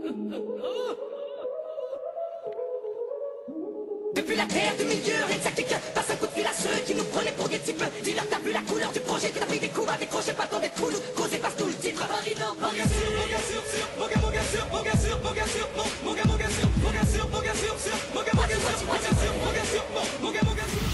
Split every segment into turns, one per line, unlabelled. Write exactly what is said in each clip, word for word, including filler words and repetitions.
Depuis la terre du milieu exotique, passe un coup de fil à ceux qui nous prenaient pour des types. Dis-leur t'as vu la couleur du projet, que t'as pris des coups à décrocher, pas le temps d'être fou, nous causer passe tout le titre. Paris non, mon gars sûr, mon gars sûr, sûr, mon gars, mon gars sûr, mon gars sûr, mon gars sûr, mon, mon gars, mon gars sûr, mon gars sûr, mon gars sûr, sûr, mon gars, mon gars sûr, mon gars sûr, mon gars sûr, mon, mon gars, mon gars sûr.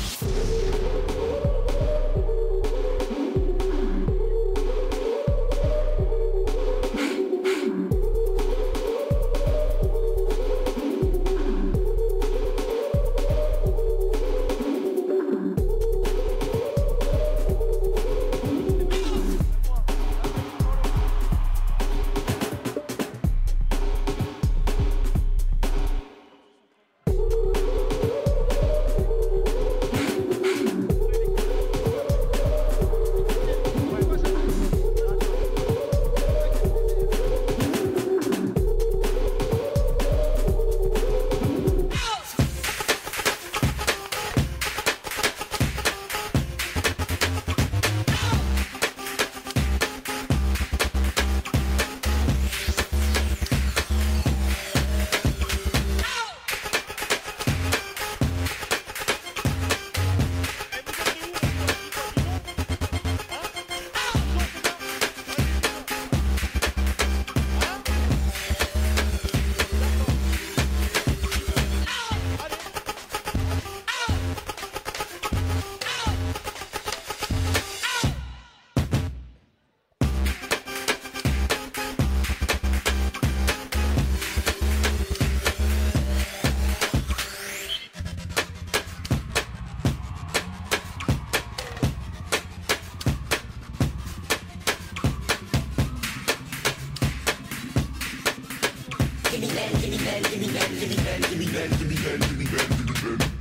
Criminel, criminel, criminel, criminel, criminel, criminel, criminel, criminel.